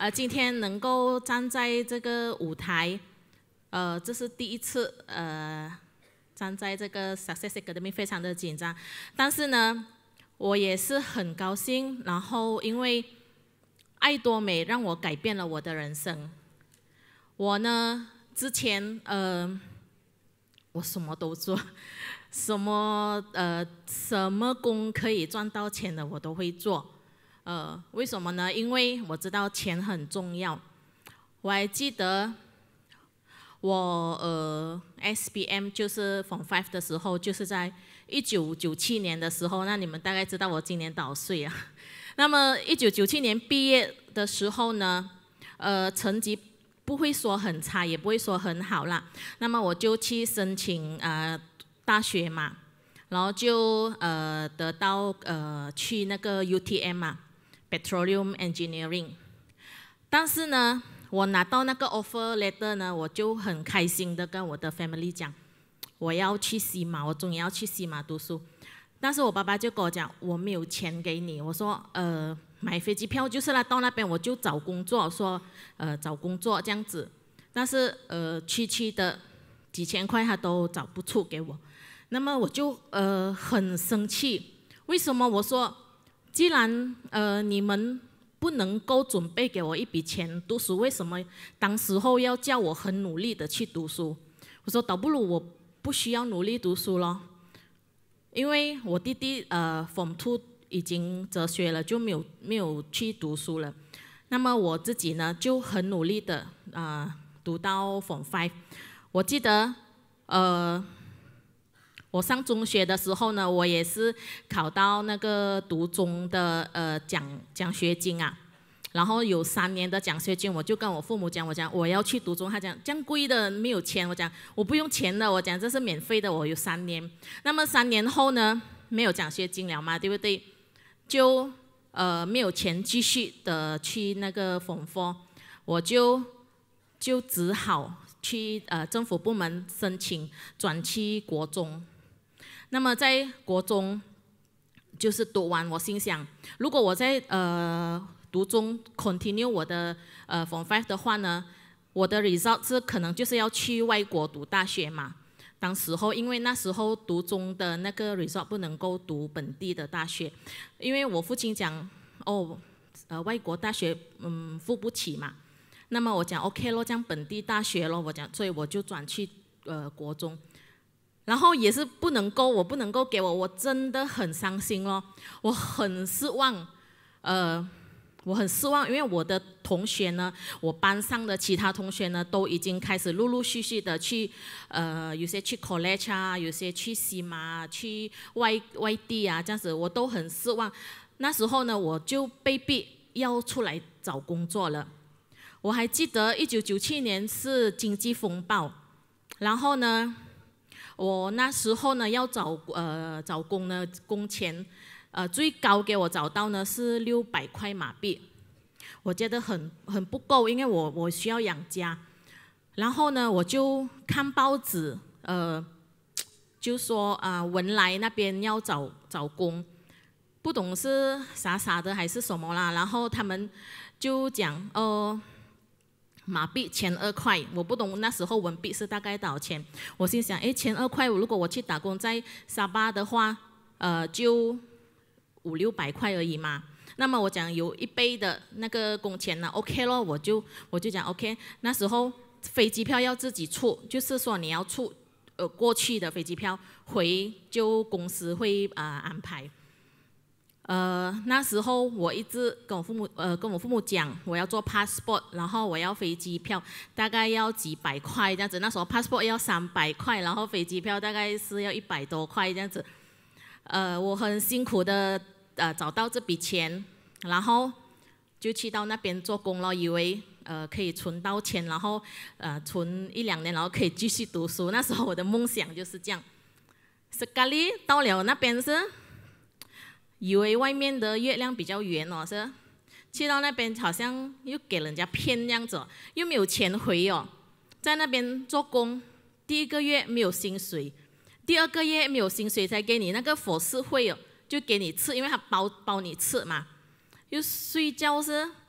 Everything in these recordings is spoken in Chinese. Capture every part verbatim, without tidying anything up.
呃，今天能够站在这个舞台，呃，这是第一次，呃，站在这个 Success Academy， 非常的紧张。但是呢，我也是很高兴，然后因为爱多美让我改变了我的人生。我呢，之前呃，我什么都做。什么呃什么工可以赚到钱的我都会做，呃为什么呢？因为我知道钱很重要。我还记得我呃 S B M 就是 Form Five 的时候，就是在一九九七年的时候，那你们大概知道我今年多少岁啊？那么一九九七年毕业的时候呢，呃成绩不会说很差，也不会说很好啦。那么我就去申请呃。大学嘛，然后就呃得到呃去那个 U T M 嘛 ，Petroleum Engineering。但是呢，我拿到那个 offer letter 呢，我就很开心的跟我的 family 讲，我要去西马，我终于要去西马读书。但是我爸爸就跟我讲，我没有钱给你。我说呃买飞机票就是啦，到那边我就找工作，说呃找工作这样子。但是呃区区的几千块他都找不出给我。那么我就呃很生气，为什么？我说，既然呃你们不能够准备给我一笔钱读书，为什么当时候要叫我很努力的去读书？我说倒不如我不需要努力读书咯，因为我弟弟呃 Form Two 已经哲学了，就没有没有去读书了。那么我自己呢就很努力的啊、呃、读到 Form Five。我记得呃。我上中学的时候呢，我也是考到那个读中的呃奖奖学金啊，然后有三年的奖学金，我就跟我父母讲，我讲我要去读中，他讲这样贵的没有钱，我讲我不用钱的，我讲这是免费的，我有三年。那么三年后呢，没有奖学金了嘛，对不对？就呃没有钱继续的去那个Form Four，我就就只好去呃政府部门申请转去国中。那么在国中就是读完，我心想，如果我在呃读中 continue 我的呃 Form Five 的话呢，我的 result 是可能就是要去外国读大学嘛。当时候因为那时候读中的那个 result 不能够读本地的大学，因为我父亲讲哦，呃外国大学嗯付不起嘛。那么我讲 OK 咯，这样本地大学咯，我讲，所以我就转去呃国中。然后也是不能够，我不能够给我，我真的很伤心咯，我很失望，呃，我很失望，因为我的同学呢，我班上的其他同学呢，都已经开始陆陆续续的去，呃，有些去 college 啊，有些去西马，去外外地啊，这样子，我都很失望。那时候呢，我就被逼要出来找工作了。我还记得一九九七年是经济风暴，然后呢。我那时候呢要找呃找工呢，工钱，呃最高给我找到呢是六百块马币，我觉得很很不够，因为我我需要养家。然后呢我就看报纸，呃就说啊、呃、文莱那边要找找工，不懂是傻傻的还是什么啦。然后他们就讲呃。马币千二块，我不懂那时候文币是大概多少钱。我心想，哎，千二块，如果我去打工在沙巴的话，呃，就五六百块而已嘛。那么我讲有一倍的那个工钱呢 ，OK 咯，我就我就讲 OK。那时候飞机票要自己出，就是说你要出呃过去的飞机票，回就公司会啊、呃、安排。呃，那时候我一直跟我父母，呃，跟我父母讲，我要做 passport， 然后我要飞机票，大概要几百块这样子。那时候 passport 要三百块，然后飞机票大概是要一百多块这样子。呃，我很辛苦的呃找到这笔钱，然后就去到那边做工了，以为呃可以存到钱，然后呃存一两年，然后可以继续读书。那时候我的梦想就是这样。sekali 到了那边是。以为外面的月亮比较圆哦，是，去到那边好像又给人家骗这样子、哦，又没有钱回哦，在那边做工，第一个月没有薪水，第二个月没有薪水才给你那个伙食费哦，就给你吃，因为他包包你吃嘛，又睡觉是，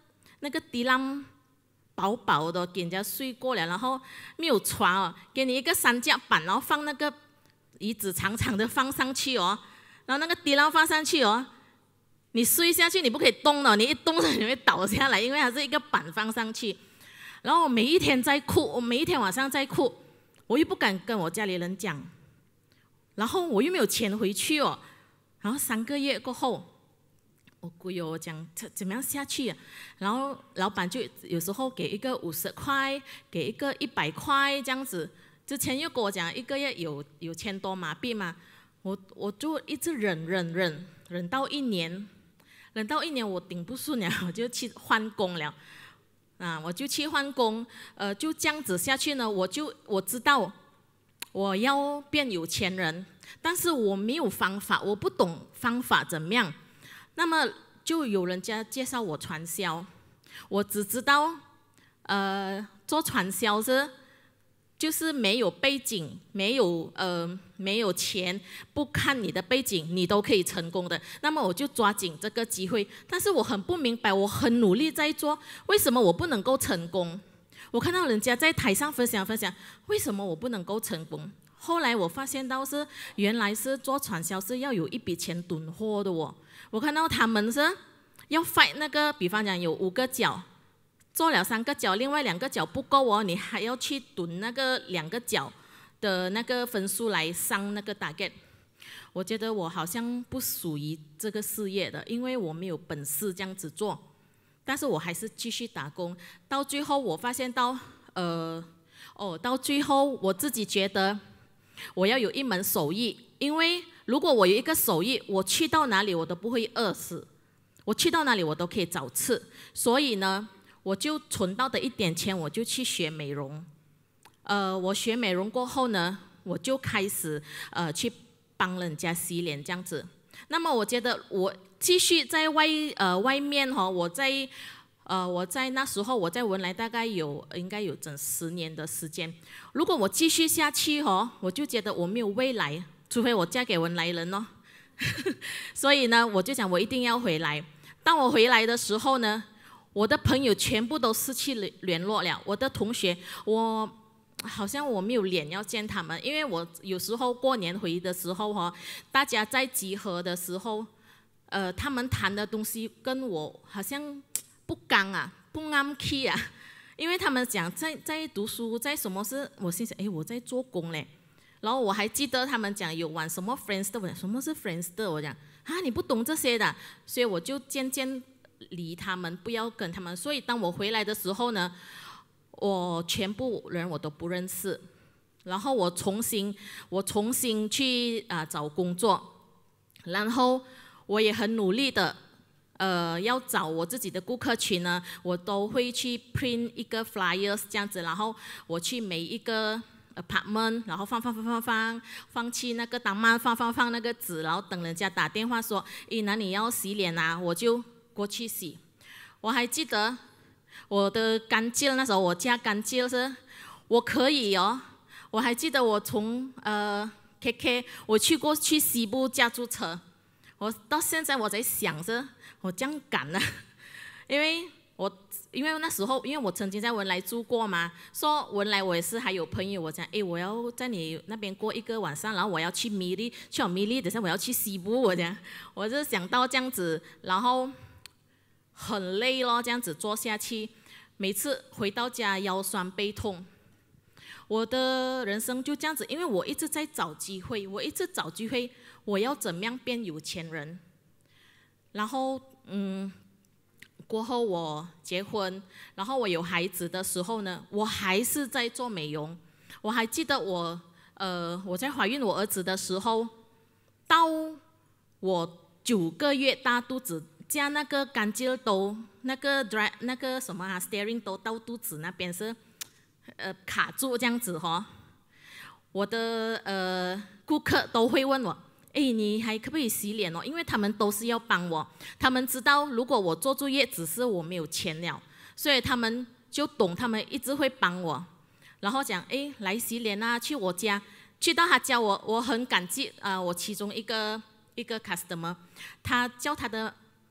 那个地浪薄薄的，给人家睡过了，然后没有床哦，给你一个三角板，然后放那个椅子长长的放上去哦，然后那个地浪放上去哦，你睡下去你不可以动了，你一动你会倒下来，因为它是一个板放上去。然后我每一天在哭，我每一天晚上在哭，我又不敢跟我家里人讲，然后我又没有钱回去哦，然后三个月过后。我姑友我讲怎么样下去啊？然后老板就有时候给一个五十块，给一个一百块这样子。之前又跟我讲一个月有有千多马币嘛，我我就一直忍忍忍忍到一年，忍到一年我顶不顺了，我就去换工了。啊，我就去换工，呃，就这样子下去呢，我就我知道我要变有钱人，但是我没有方法，我不懂方法怎么样。那么就有人家介绍我传销，我只知道，呃，做传销是就是没有背景，没有呃没有钱，不看你的背景，你都可以成功的。那么我就抓紧这个机会，但是我很不明白，我很努力在做，为什么我不能够成功？我看到人家在台上分享分享，为什么我不能够成功？后来我发现到是原来是做传销是要有一笔钱囤货的哦。我看到他们是要 fight 那个，比方讲有五个角，做了三个角，另外两个角不够哦，你还要去囤那个两个角的那个分数来上那个 target。我觉得我好像不属于这个事业的，因为我没有本事这样子做，但是我还是继续打工。到最后我发现到，呃，哦，到最后我自己觉得我要有一门手艺，因为如果我有一个手艺，我去到哪里我都不会饿死，我去到哪里我都可以找吃。所以呢，我就存到的一点钱，我就去学美容。呃，我学美容过后呢，我就开始呃去帮人家洗脸这样子。那么我觉得我继续在外呃外面哈、哦，我在呃我在那时候我在文莱大概有应该有整十年的时间。如果我继续下去哦，我就觉得我没有未来。除非我嫁给文莱人哦，所以呢，我就想我一定要回来。当我回来的时候呢，我的朋友全部都失去联络了。我的同学，我好像我没有脸要见他们，因为我有时候过年回的时候哈，大家在集合的时候，呃，他们谈的东西跟我好像不刚啊，不啱 key 啊，因为他们讲在在读书，在什么事，我心想，哎，我在做工嘞。然后我还记得他们讲有玩什么 Friendster， 我讲什么是 Friendster， 我讲啊你不懂这些的，所以我就渐渐离他们，不要跟他们。所以当我回来的时候呢，我全部人我都不认识，然后我重新我重新去啊、呃、找工作，然后我也很努力的。呃，要找我自己的顾客群呢，我都会去 print 一个 flyers 这样子，然后我去每一个apartment， 然后放放放放放放去那个当妈放放放那个纸，然后等人家打电话说，诶，哪里要洗脸啊，我就过去洗。我还记得我的干净，那时候我家干净是，我可以哦。我还记得我从呃 K K 我去过去西部驾租车，我到现在我在想着我这样赶啊，因为我。因为那时候，因为我曾经在文莱住过嘛，说文莱我也是还有朋友，我讲，哎，我要在你那边过一个晚上，然后我要去米利，去我米利，等下我要去西部，我讲，我就想到这样子，然后很累咯，这样子做下去，每次回到家腰酸背痛，我的人生就这样子，因为我一直在找机会，我一直找机会，我要怎么样变有钱人，然后嗯。过后我结婚，然后我有孩子的时候呢，我还是在做美容。我还记得我，呃，我在怀孕我儿子的时候，到我九个月大肚子，加那个干净都那个 dry 那个什么啊 steering 都到肚子那边是，呃卡住这样子哈、哦。我的呃顾客都会问我。哎，你还可不可以洗脸哦？因为他们都是要帮我，他们知道如果我做住院，只是我没有钱了，所以他们就懂，他们一直会帮我，然后讲，哎，来洗脸啊，去我家，去到他家我我很感激啊、呃，我其中一个一个 customer， 他叫他的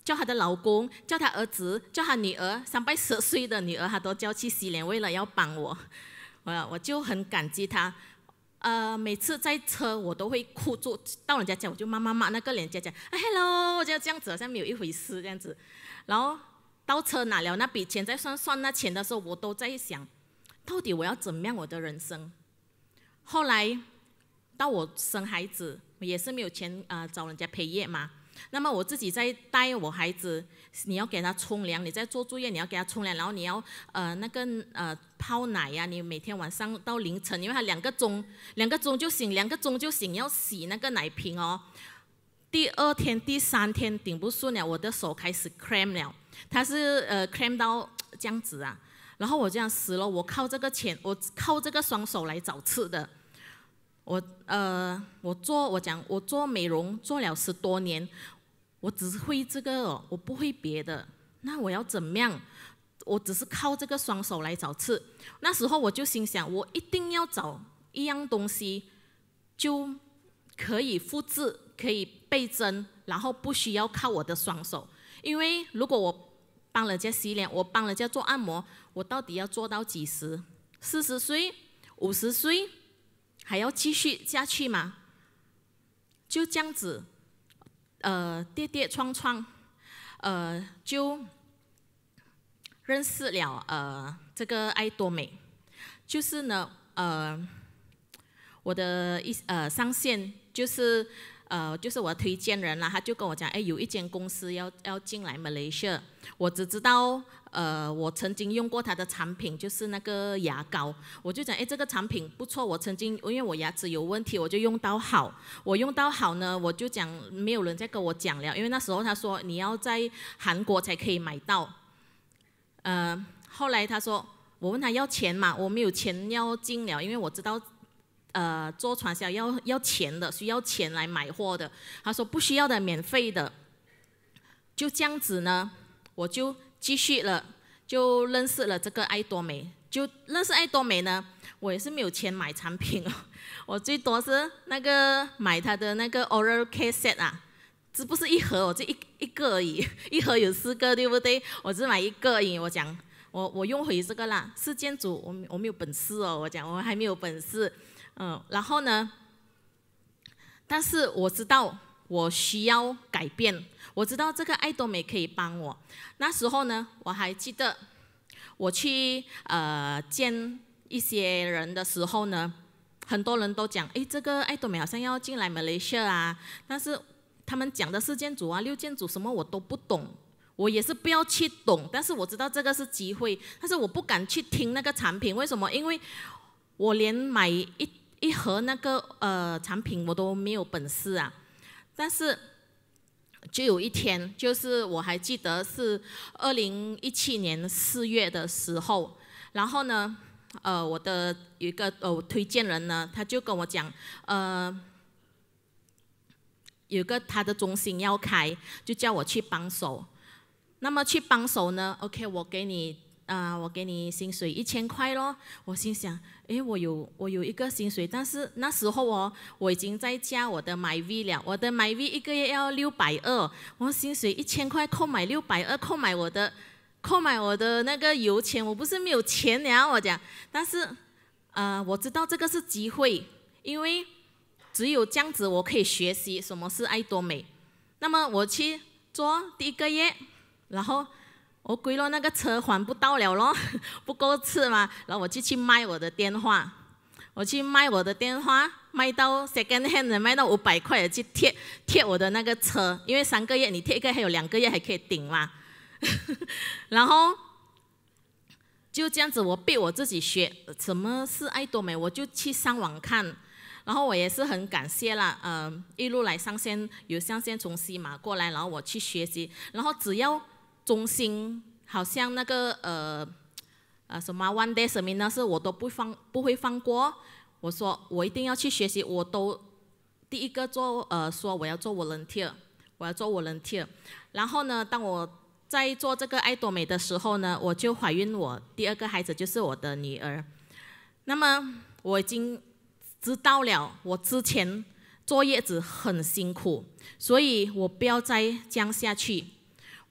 叫她的老公，叫她儿子，叫她女儿，三百十岁的女儿，她都叫去洗脸，为了要帮我，我我就很感激她。呃，每次在车我都会哭住，到人家家我就骂骂骂，那个人家讲，哎 ，hello， 我就这样子，好像没有一回事这样子。然后到车拿了那笔钱，再算算那钱的时候，我都在想，到底我要怎么样我的人生？后来到我生孩子，也是没有钱啊、呃，找人家陪夜嘛。那么我自己在带我孩子，你要给他冲凉，你在做作业，你要给他冲凉，然后你要呃那个呃泡奶呀、啊，你每天晚上到凌晨，因为他两个钟两个钟就醒，两个钟就醒，要洗那个奶瓶哦。第二天、第三天顶不顺了，我的手开始 cramp 了，它是呃 cramp 到这样子啊，然后我这样死了，我靠这个钱，我靠这个双手来找吃的。我呃，我做我讲我做美容做了十多年，我只会这个、哦，我不会别的。那我要怎么样？我只是靠这个双手来找吃。那时候我就心想，我一定要找一样东西，就可以复制，可以倍增，然后不需要靠我的双手。因为如果我帮人家洗脸，我帮人家做按摩，我到底要做到几时？四十岁、五十岁？还要继续下去吗？就这样子，呃，跌跌撞撞，呃，就认识了呃这个爱多美，就是呢，呃，我的一呃上线就是呃就是我的推荐人啦，他就跟我讲，哎，有一间公司要要进来马来西亚，我只知道。呃，我曾经用过它的产品，就是那个牙膏，我就讲，哎，这个产品不错，我曾经因为我牙齿有问题，我就用到好，我用到好呢，我就讲没有人再跟我讲了，因为那时候他说你要在韩国才可以买到，呃，后来他说，我问他要钱嘛，我没有钱要进了，因为我知道，呃，做传销要要钱的，需要钱来买货的，他说不需要的，免费的，就这样子呢，我就。继续了，就认识了这个爱多美。就认识爱多美呢，我也是没有钱买产品哦，我最多是那个买它的那个 oral care set 啊，这不是一盒哦，这一一个而已，一盒有四个，对不对？我只买一个而已。我讲，我我用回这个啦，四件组我我没有本事哦，我讲我还没有本事，嗯，然后呢，但是我知道我需要改变。我知道这个爱多美可以帮我。那时候呢，我还记得我去呃见一些人的时候呢，很多人都讲，哎，这个爱多美好像要进来马来西亚啊，但是他们讲的四件组啊、六件组什么我都不懂，我也是不要去懂，但是我知道这个是机会，但是我不敢去听那个产品，为什么？因为我连买一一盒那个呃产品我都没有本事啊，但是。就有一天，就是我还记得是二零一七年四月的时候，然后呢，呃，我的有一个呃推荐人呢，他就跟我讲，呃，有个他的中心要开，就叫我去帮手。那么去帮手呢 ，OK， 我给你啊、呃，我给你薪水一千块咯。我心想，诶，我有我有一个薪水，但是那时候哦，我已经在加我的 MyV 了，我的 MyV 一个月要六百二，我薪水一千块扣买六百二，扣买我的扣买我的那个油钱，我不是没有钱呀，我讲，但是呃，我知道这个是机会，因为只有这样子我可以学习什么是爱多美。那么我去做第一个月，然后。我归了那个车还不到了咯，不够吃嘛，然后我就去卖我的电话，我去卖我的电话，卖到 second hand 卖到五百块，去贴贴我的那个车，因为三个月你贴一个还有两个月还可以顶嘛，然后就这样子我逼我自己学什么是爱多美，我就去上网看，然后我也是很感谢啦，呃，一路来上线有上线从西马过来，然后我去学习，然后只要。中心好像那个呃呃什么 one day seminar 是我都不放不会放过，我说我一定要去学习，我都第一个做呃说我要做 volunteer， 我要做 volunteer， 然后呢，当我在做这个爱多美的时候呢，我就怀孕我第二个孩子就是我的女儿，那么我已经知道了，我之前坐月子很辛苦，所以我不要再这样下去。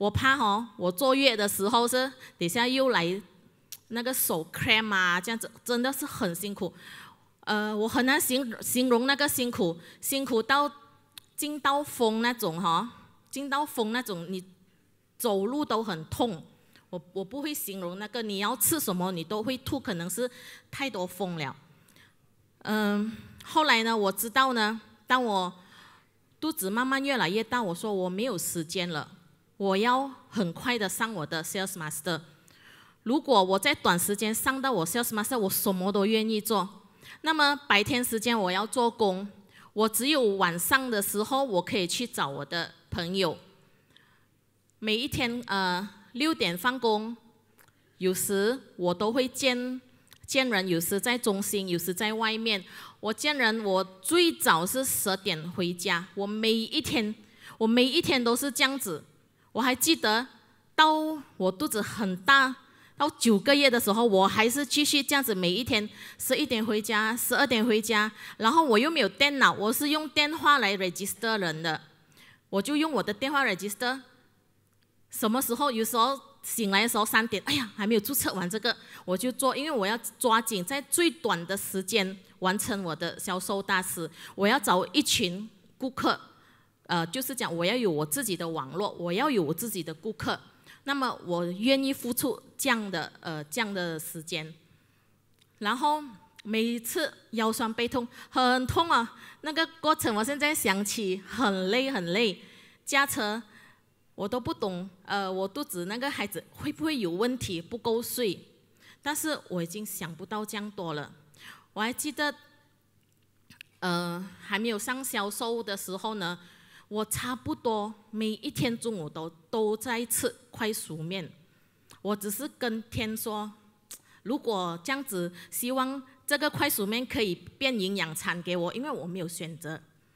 我怕哦，我坐月的时候是等下又来那个手 cramp 啊，这样子真的是很辛苦。呃，我很难形形容那个辛苦，辛苦到进到风那种哈、哦，进到风那种，你走路都很痛。我我不会形容那个，你要吃什么你都会吐，可能是太多风了。嗯，后来呢，我知道呢，当我肚子慢慢越来越大，我说我没有时间了，我要很快的上我的 sales master。如果我在短时间上到我 sales master， 我什么都愿意做。那么白天时间我要做工，我只有晚上的时候我可以去找我的朋友。每一天呃六点放工，有时我都会见见人，有时在中心，有时在外面。我见人，我最早是十点回家。我每一天，我每一天都是这样子。我还记得到我肚子很大。到九个月的时候，我还是继续这样子，每一天十一点回家，十二点回家，然后我又没有电脑，我是用电话来 register 人的，我就用我的电话 register。什么时候有时候醒来的时候三点，哎呀还没有注册完这个，我就做，因为我要抓紧在最短的时间完成我的销售大事，我要找一群顾客，呃，就是讲我要有我自己的网络，我要有我自己的顾客。那么我愿意付出这样的呃这样的时间，然后每一次腰酸背痛很痛啊，那个过程我现在想起很累很累，驾车我都不懂，呃我肚子那个孩子会不会有问题不够睡，但是我已经想不到这样多了。我还记得，呃还没有上销售的时候呢。我差不多每一天中午都都在吃快熟面，我只是跟天说，如果这样子，希望这个快熟面可以变营养餐给我，因为我没有选择。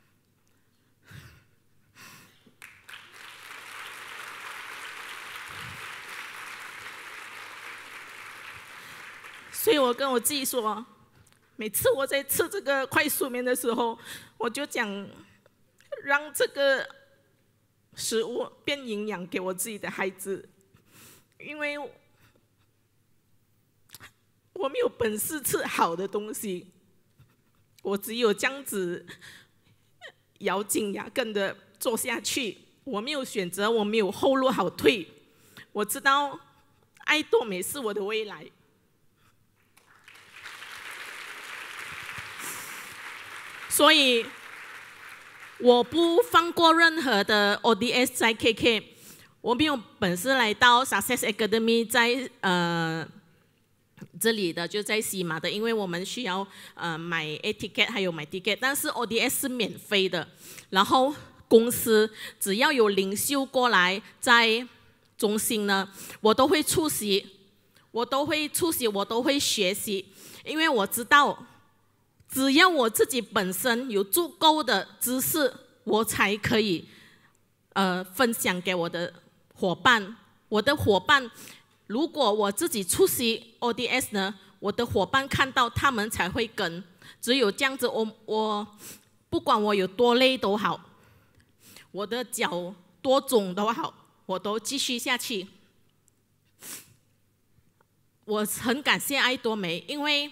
所以我跟我自己说，每次我在吃这个快熟面的时候，我就讲。让这个食物变营养给我自己的孩子，因为我没有本事吃好的东西，我只有这样子咬紧牙根的做下去。我没有选择，我没有后路好退。我知道爱多美是我的未来。所以我不放过任何的 O D S 在 K K， 我没有本事来到 Success Academy 在呃这里的就在西马的，因为我们需要呃买 A ticket 还有买 ticket， 但是 O D S 是免费的。然后公司只要有领袖过来在中心呢，我都会出席，我都会出席，我都会学习，因为我知道。只要我自己本身有足够的知识，我才可以呃分享给我的伙伴。我的伙伴，如果我自己出席 O D S 呢，我的伙伴看到他们才会跟。只有这样子，我我不管我有多累都好，我的脚多肿都好，我都继续下去。我很感谢爱多美，因为。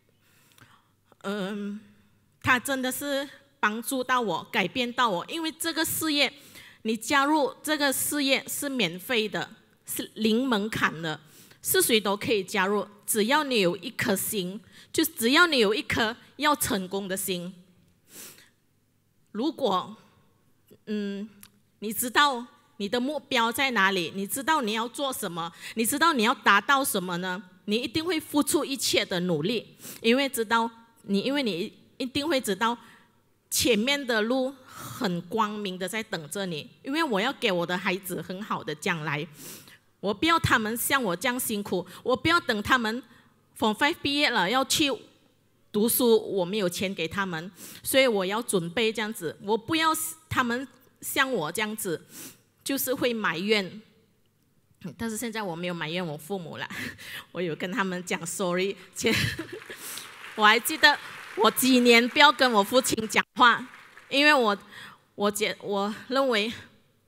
嗯，他真的是帮助到我，改变到我。因为这个事业，你加入这个事业是免费的，是零门槛的，是谁都可以加入，只要你有一颗心，就只要你有一颗要成功的心。如果，嗯，你知道你的目标在哪里，你知道你要做什么，你知道你要达到什么呢？你一定会付出一切的努力，因为知道。你因为你一定会知道前面的路很光明的在等着你，因为我要给我的孩子很好的将来，我不要他们像我这样辛苦，我不要等他们 Form Five 毕业了要去读书，我没有钱给他们，所以我要准备这样子，我不要他们像我这样子，就是会埋怨。但是现在我没有埋怨我父母了，我有跟他们讲 sorry。我还记得我几年不要跟我父亲讲话，因为我我觉我认为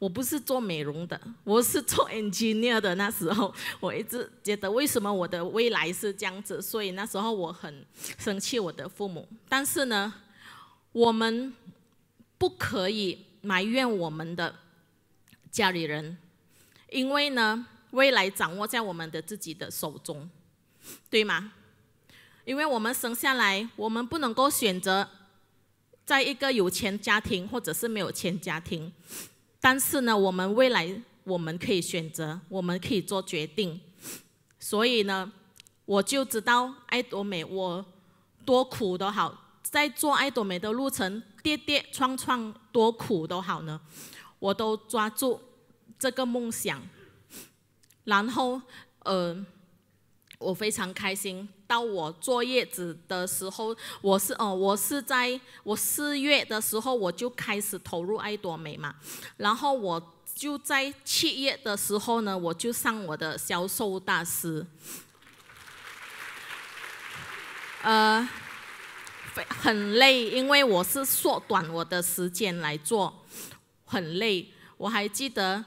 我不是做美容的，我是做 engineer 的。那时候我一直觉得为什么我的未来是这样子，所以那时候我很生气我的父母。但是呢，我们不可以埋怨我们的家里人，因为呢，未来掌握在我们的自己的手中，对吗？因为我们生下来，我们不能够选择在一个有钱家庭或者是没有钱家庭。但是呢，我们未来我们可以选择，我们可以做决定。所以呢，我就知道爱多美，我多苦都好，在做爱多美的路程，跌跌撞撞多苦都好呢，我都抓住这个梦想。然后，呃，我非常开心。到我坐月子的时候，我是哦，我是在我四月的时候我就开始投入爱多美嘛，然后我就在七月的时候呢，我就上我的销售大师，呃，很累，因为我是缩短我的时间来做，很累。我还记得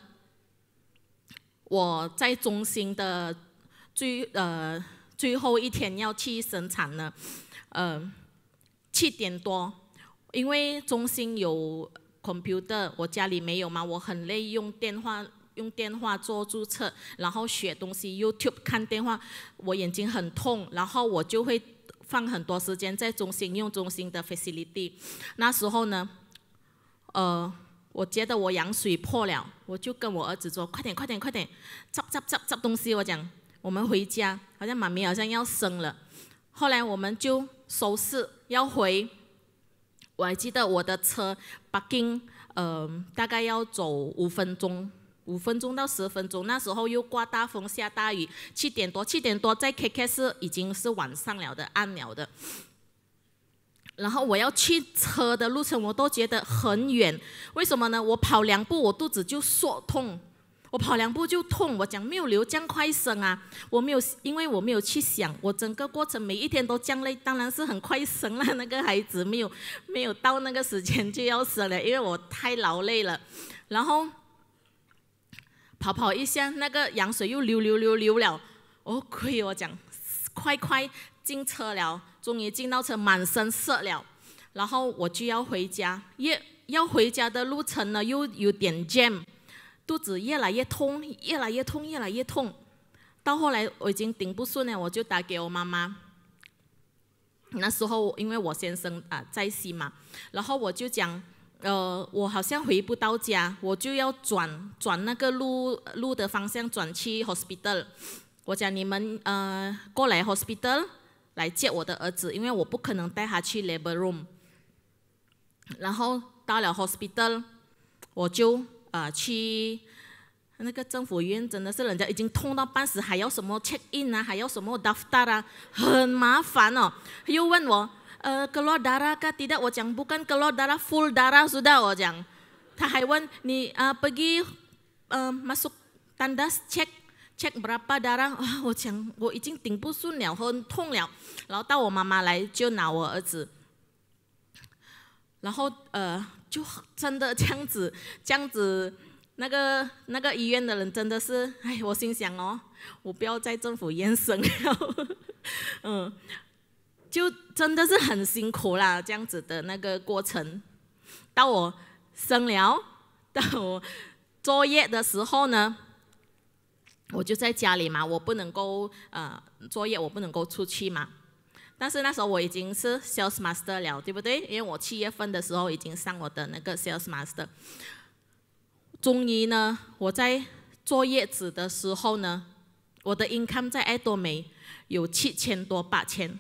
我在中心的最呃。最后一天要去生产呢，呃，七点多，因为中心有 computer， 我家里没有嘛，我很累，用电话用电话做注册，然后学东西 ，YouTube 看电话，我眼睛很痛，然后我就会放很多时间在中心用中心的 facility。那时候呢，呃，我觉得我羊水破了，我就跟我儿子说：“快点，快点，快点，zapzapzapzap东西。”我讲。我们回家，好像妈咪好像要生了。后来我们就收拾要回。我还记得我的车 parking， 呃，大概要走五分钟，五分钟到十分钟。那时候又刮大风下大雨，七点多，七点多在 K K 是已经是晚上了的，暗了的。然后我要去车的路程，我都觉得很远。为什么呢？我跑两步，我肚子就缩痛。我跑两步就痛，我讲没有流这样快生啊！我没有，因为我没有去想，我整个过程每一天都这样累，当然是很快生了。那个孩子没有没有到那个时间就要生了，因为我太劳累了。然后跑跑一下，那个羊水又流流流流了。哦，亏我讲，快快进车了，终于进到车，满身湿了。然后我就要回家，越要回家的路程呢，又有点 jam。肚子越来越痛，越来越痛，越来越痛。到后来我已经顶不顺了，我就打给我妈妈。那时候因为我先生啊、呃、在西嘛，然后我就讲，呃，我好像回不到家，我就要转转那个路路的方向转去 hospital。我讲你们呃过来 hospital 来接我的儿子，因为我不可能带他去 labor room。然后到了 hospital， 我就。呃，去那个政府医院真的是人家已经痛到半死，还要什么 check in 啊，还要什么 daftar 啊，很麻烦哦。又问我，呃 keluar darah kah tidak？ 我讲 bukan keluar darah full darah sudah， 我讲。他还问你啊、呃、pergi 呃 masuk tandas check check berapa darah？ 啊，我讲我已经顶不顺了，很痛了。然后到我妈妈来就拿我儿子，然后呃。就真的这样子，这样子，那个那个医院的人真的是，哎，我心想哦，我不要在政府医院生了，嗯，就真的是很辛苦啦，这样子的那个过程。到我生了，到我坐月的时候呢，我就在家里嘛，我不能够呃坐月，我不能够出去嘛。但是那时候我已经是 sales master 了，对不对？因为我七月份的时候已经上我的那个 sales master。终于呢，我在坐月子的时候呢，我的 income 在爱多美有七千多八千。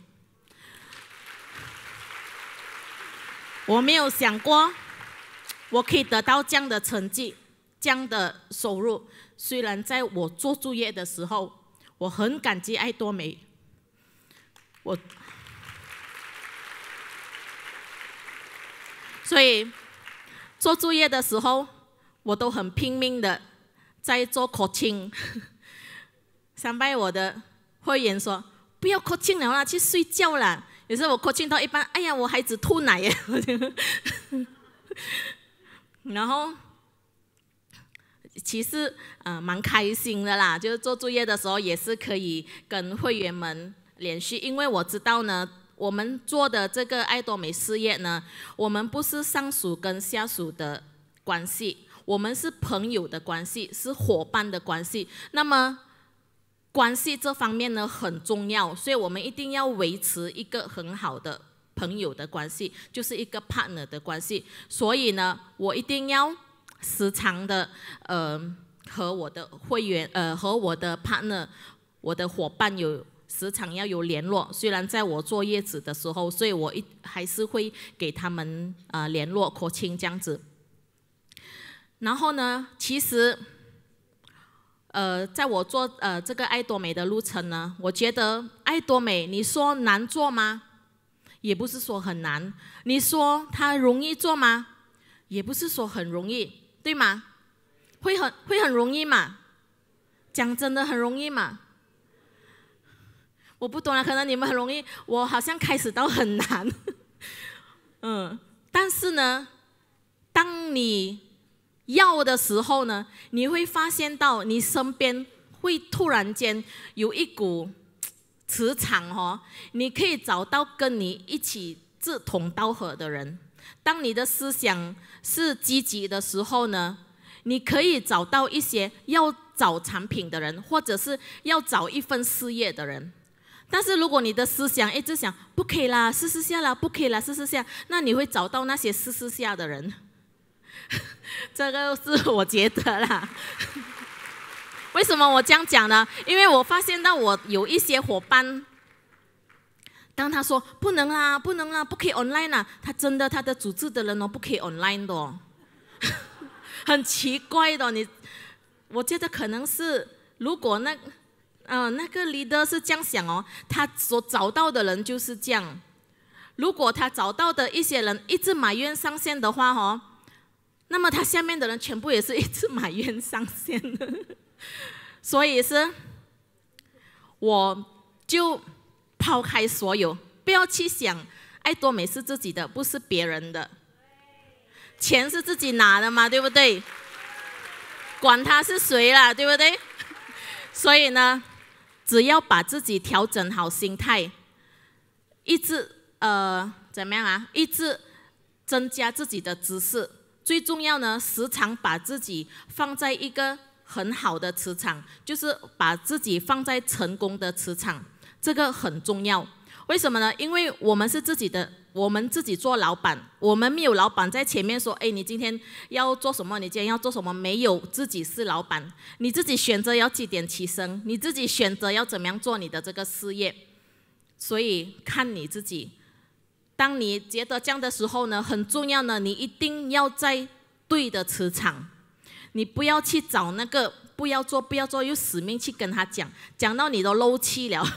我没有想过我可以得到这样的成绩，这样的收入。虽然在我做住院的时候，我很感激爱多美。我。所以做住院的时候，我都很拼命的在做 coaching。上拜我的会员说：“不要 coaching 了啦，去睡觉啦。”有时候我 coaching 到一半，哎呀，我孩子吐奶耶。然后其实呃蛮开心的啦，就是做作业的时候也是可以跟会员们联系，因为我知道呢，我们做的这个爱多美事业呢，我们不是上属跟下属的关系，我们是朋友的关系，是伙伴的关系。那么关系这方面呢很重要，所以我们一定要维持一个很好的朋友的关系，就是一个 partner 的关系。所以呢，我一定要时常的呃和我的会员呃和我的 partner 我的伙伴有时常要有联络。虽然在我坐月子的时候，所以我一还是会给他们呃联络 coaching 这样子。然后呢，其实呃在我做呃这个爱多美的路程呢，我觉得爱多美你说难做吗？也不是说很难。你说它容易做吗？也不是说很容易，对吗？会很会很容易嘛？讲真的很容易嘛？我不懂了，可能你们很容易，我好像开始到很难。嗯，但是呢，当你要的时候呢，你会发现到你身边会突然间有一股磁场哦，你可以找到跟你一起志同道合的人。当你的思想是积极的时候呢，你可以找到一些要找产品的人，或者是要找一份事业的人。但是如果你的思想一直想不可以啦，试试下啦，不可以啦，试试下，那你会找到那些试试下的人。这个是我觉得啦。为什么我这样讲呢？因为我发现到我有一些伙伴，当他说不能啦，不能啦，不可以 online 啦，他真的他的组织的人哦不可以 online 的哦，很奇怪的。你，我觉得可能是如果那呃那个 leader 是这样想哦，他所找到的人就是这样。如果他找到的一些人一直埋怨上线的话哦，那么他下面的人全部也是一直埋怨上线的。所以是，我就抛开所有，不要去想爱多美是自己的，不是别人的。钱是自己拿的嘛，对不对？管他是谁啦，对不对？所以呢，只要把自己调整好心态，一直呃怎么样啊？一直增加自己的知识。最重要呢，时常把自己放在一个很好的磁场，就是把自己放在成功的磁场，这个很重要。为什么呢？因为我们是自己的，我们自己做老板，我们没有老板在前面说，哎，你今天要做什么？你今天要做什么？没有，自己是老板，你自己选择要几点起身，你自己选择要怎么样做你的这个事业，所以看你自己。当你觉得这样的时候呢，很重要呢，你一定要在对的磁场。你不要去找那个不要做不要做，又死命去跟他讲，讲到你都漏气了。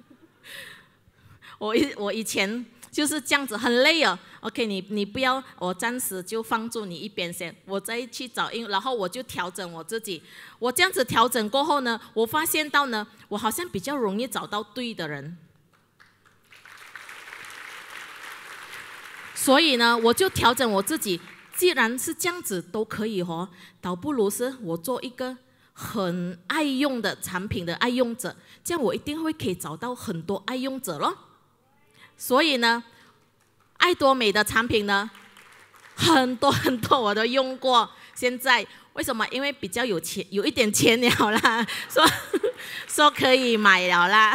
我以我以前就是这样子，很累哦。OK， 你你不要，我暂时就放住你一边先，我再去找，然后我就调整我自己。我这样子调整过后呢，我发现到呢，我好像比较容易找到对的人。所以呢，我就调整我自己。既然是这样子都可以哦，倒不如是我做一个很爱用的产品的爱用者，这样我一定会可以找到很多爱用者咯。所以呢，爱多美的产品呢，很多很多我都用过。现在为什么？因为比较有钱，有一点钱了啦，说说可以买了啦。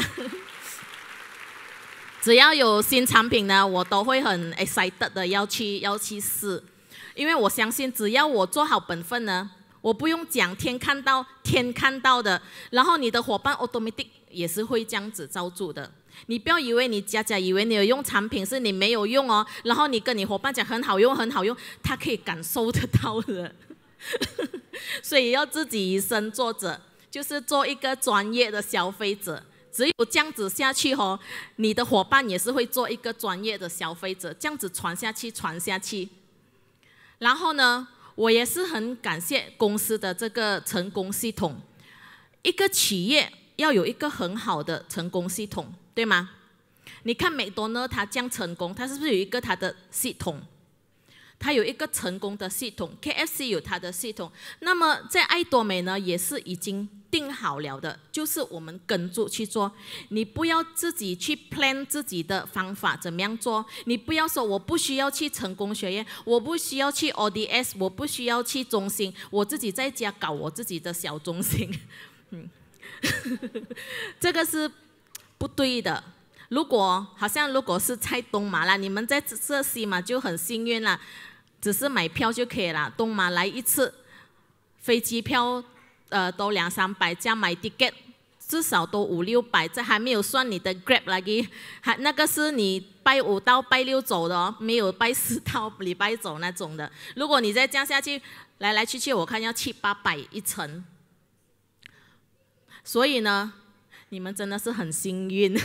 只要有新产品呢，我都会很 excited 的要去要去试。因为我相信，只要我做好本分呢，我不用讲，天看到天看到的，然后你的伙伴 automatic 也是会这样子照住的。你不要以为你假假以为你有用产品是你没有用哦，然后你跟你伙伴讲很好用很好用，他可以感受得到的。所以要自己以身作则，就是做一个专业的消费者。只有这样子下去哦，你的伙伴也是会做一个专业的消费者，这样子传下去传下去。然后呢，我也是很感谢公司的这个成功系统。一个企业要有一个很好的成功系统，对吗？你看美多呢，它这样成功，它是不是有一个它的系统？ 它有一个成功的系统 ，K F C 有它的系统。那么在爱多美呢，也是已经定好了的，就是我们跟住去做。你不要自己去 plan 自己的方法怎么样做，你不要说我不需要去成功学院，我不需要去 O D S， 我不需要去中心，我自己在家搞我自己的小中心。嗯，这个是不对的。如果好像如果是在东马啦，你们在这西马就很幸运啦，只是买票就可以了。东马来一次，飞机票呃都两三百，加买 ticket 至少都五六百，这还没有算你的 Grab lagi， 还那个是你拜五到拜六走的哦，没有拜四到礼拜走那种的。如果你再这样下去，来来去去，我看要七八百一程。所以呢，你们真的是很幸运。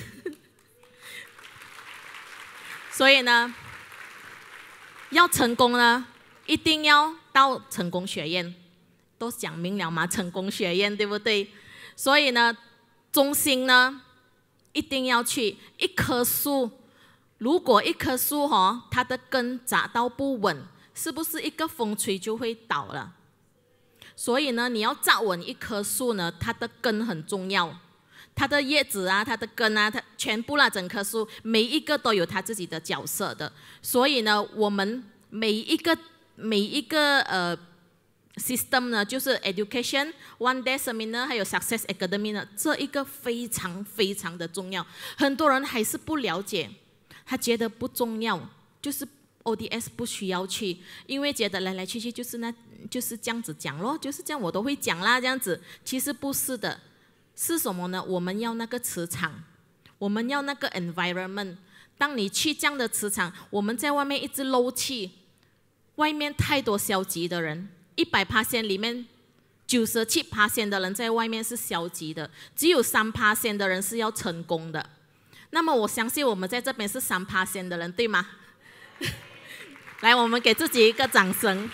所以呢，要成功呢，一定要到成功学院，都讲明了嘛，成功学院对不对？所以呢，中心呢一定要去。一棵树，如果一棵树哦，它的根扎到不稳，是不是一个风吹就会倒了？所以呢，你要扎稳一棵树呢，它的根很重要。它的叶子啊，它的根啊，它全部啦，整棵树每一个都有它自己的角色的。所以呢，我们每一个每一个呃 system 呢，就是 education one day seminar 还有 success academy 呢，这一个非常非常的重要。很多人还是不了解，他觉得不重要，就是 O D S 不需要去，因为觉得来来去去就是那就是这样子讲咯，就是这样我都会讲啦，这样子。其实不是的。是什么呢？我们要那个磁场，我们要那个 environment。当你去这样的磁场，我们在外面一直漏气，外面太多消极的人，一百趴线里面九十七趴线的人在外面是消极的，只有三趴线的人是要成功的。那么我相信我们在这边是三趴线的人，对吗？来，我们给自己一个掌声。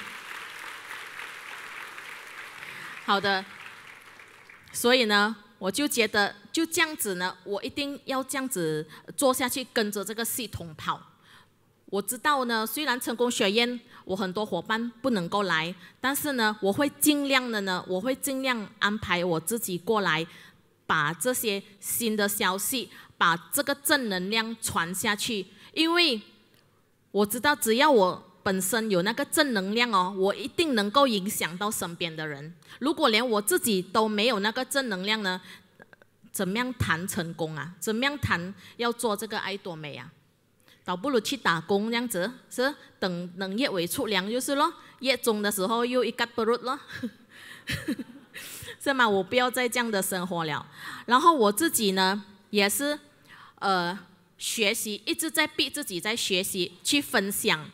好的，所以呢。我就觉得就这样子呢，我一定要这样子做下去，跟着这个系统跑。我知道呢，虽然成功学院我很多伙伴不能够来，但是呢，我会尽量的呢，我会尽量安排我自己过来，把这些新的消息，把这个正能量传下去。因为我知道，只要我本身有那个正能量哦，我一定能够影响到身边的人。如果连我自己都没有那个正能量呢，怎么样谈成功啊？怎么样谈要做这个爱多美啊？倒不如去打工这样子，是等等月尾出粮就是咯，月中的时候又一个不入咯，是吗？我不要再这样的生活了。然后我自己呢，也是呃学习，一直在逼自己在学习，去分享。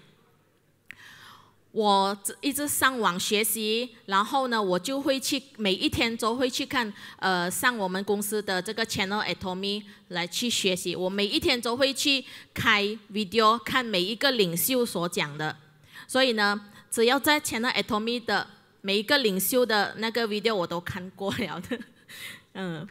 我一直上网学习，然后呢，我就会去每一天都会去看，呃，上我们公司的这个 channel Atomy 来去学习。我每一天都会去开 video 看每一个领袖所讲的，所以呢，只要在 channel Atomy 的每一个领袖的那个 video 我都看过了的，嗯，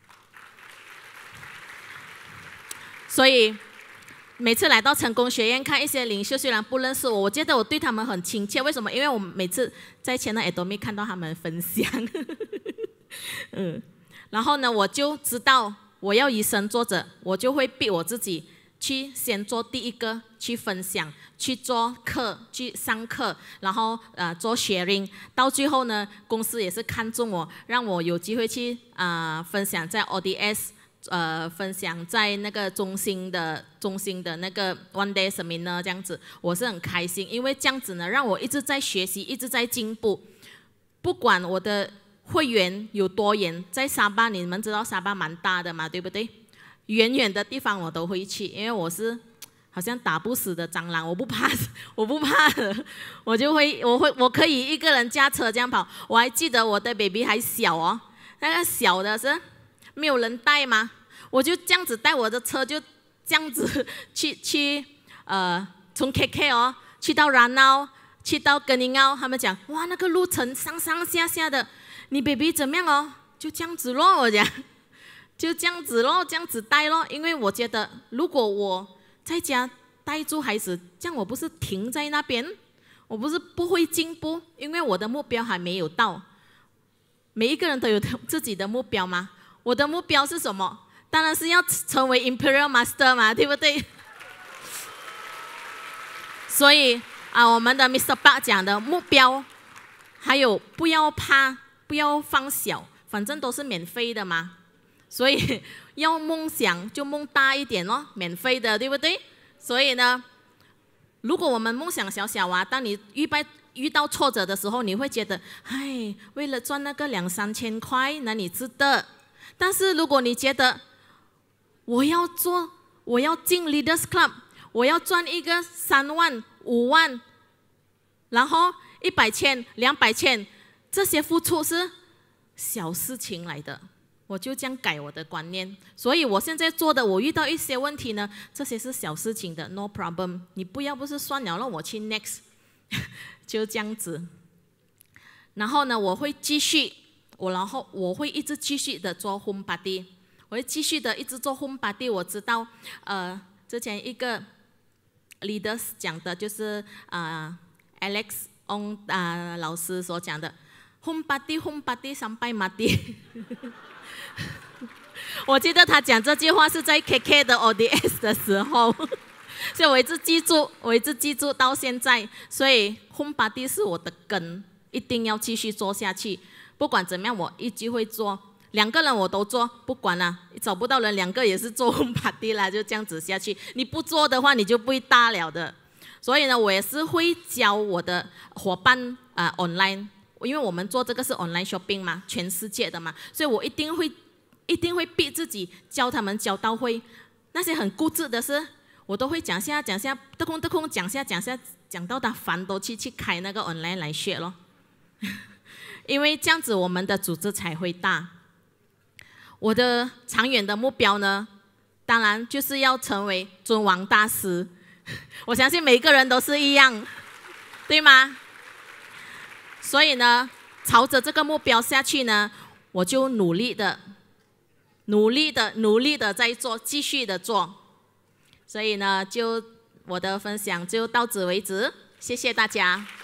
所以。每次来到成功学院看一些领袖，虽然不认识我，我觉得我对他们很亲切。为什么？因为我每次在前的 Atomy 看到他们分享，嗯，然后呢，我就知道我要以身作则，我就会逼我自己去先做第一个，去分享，去做课，去上课，然后呃做 sharing， 到最后呢，公司也是看中我，让我有机会去啊、呃、分享在 O D S。呃，分享在那个中心的中心的那个 one day seminar 这样子，我是很开心，因为这样子呢，让我一直在学习，一直在进步。不管我的会员有多远，在沙巴，你们知道沙巴蛮大的嘛，对不对？远远的地方我都会去，因为我是好像打不死的蟑螂，我不怕，我不怕的，我就会，我会，我可以一个人驾车这样跑。我还记得我的 baby 还小哦，那个小的是。没有人带吗？我就这样子带我的车，就这样子去去呃，从 K K 哦，去到然后去到根尼奥，他们讲哇，那个路程上上下下的，你 baby 怎么样哦？就这样子咯，我讲，就这样子咯，这样子带咯，因为我觉得如果我在家带住孩子，这样我不是停在那边， 我不是不会进步，因为我的目标还没有到。每一个人都有自己的目标吗？我的目标是什么？当然是要成为 Imperial Master 嘛，对不对？所以啊，我们的 Mister Park 讲的目标，还有不要怕，不要放小，反正都是免费的嘛。所以要梦想就梦大一点哦，免费的，对不对？所以呢，如果我们梦想小小啊，当你遇到遇到挫折的时候，你会觉得，唉，为了赚那个两三千块，哪里值得？但是如果你觉得我要做，我要进 Leaders Club， 我要赚一个三万、五万，然后一百千、两百千，这些付出是小事情来的。我就这样改我的观念，所以我现在做的，我遇到一些问题呢，这些是小事情的 ，no problem。你不要不是算了，让我去 next， 就这样子。然后呢，我会继续，我然后我会一直继续的做 home party， 我会继续的一直做 home party。我知道，呃，之前一个 leaders 讲的就是啊、呃、，Alex On 啊、呃、老师所讲的 home party home party sampai mati。我记得他讲这句话是在 K K 的 O D S 的时候，所以我一直记住，我一直记住到现在。所以 home party 是我的根，一定要继续做下去。不管怎么样，我一直会做。两个人我都做，不管啦，找不到人，两个也是做 home party 啦，就这样子下去。你不做的话，你就不会大了的。所以呢，我也是会教我的伙伴啊、呃、online。因为我们做这个是 online shopping 嘛，全世界的嘛，所以我一定会一定会逼自己教他们教到会。那些很固执的事，我都会讲下讲下，得空得空讲下讲下，讲到他烦都去去开那个 online 来学咯。因为这样子我们的组织才会大。我的长远的目标呢，当然就是要成为尊王大师。我相信每个人都是一样，对吗？所以呢，朝着这个目标下去呢，我就努力的、努力的、努力的在做，继续的做。所以呢，就我的分享就到此为止，谢谢大家。